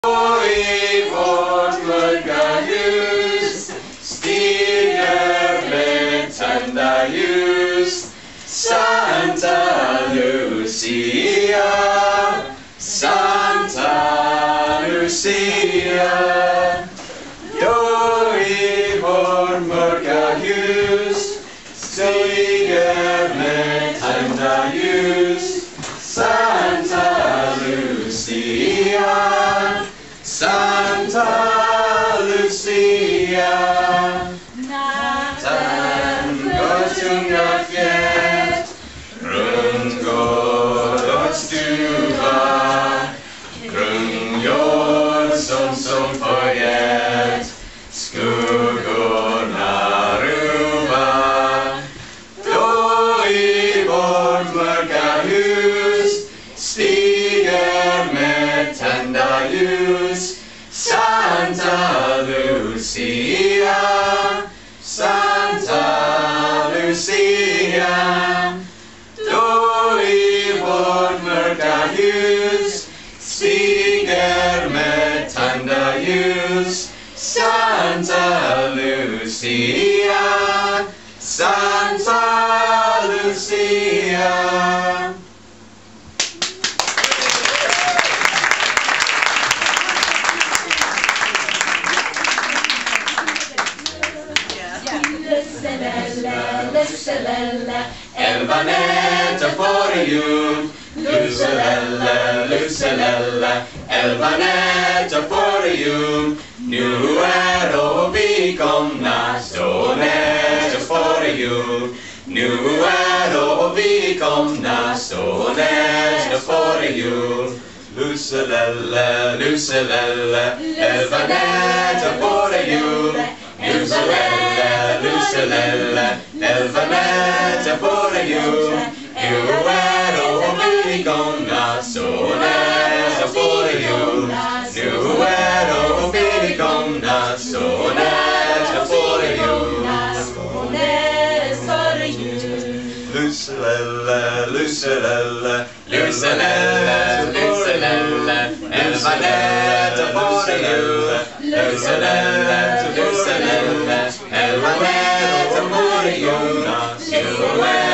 Och i vårt mörka hus stiger med tända ljus Santa Lucia, Santa Lucia. Då i vårt mörka hus stiger med tända ljus Santa Lucia, Santa Lucia. Natten går tunga fjät runt gårdsstuga, kronhjort som förgät skuggorna ruva. Då i vårt mörka hus stiger med tända ljus Santa Lucia, Santa Lucia. Då i vårt mörka hus stiger med tända ljus Santa Lucia, Santa Lucia. Lusselelle, 11 nätter före jul. Lusselelle, Lusselelle, 11 nätter före jul. Nu är då vi komna så nätter före jul. Nu är då vi komna så nätter före jul. Lusselelle, Lusselelle, 11 nätter före jul. Lusselelle, Lusselelle, 11 nätter före jul. Nu är då vi komna så nätter före jul. Nu är då vi komna så nätter före jul. Lusselelle, Lusselelle, Lusselelle, Lusselelle, 11 nätter före jul. Lusselelle, Lusselelle, 11 nätter före jul. Nu är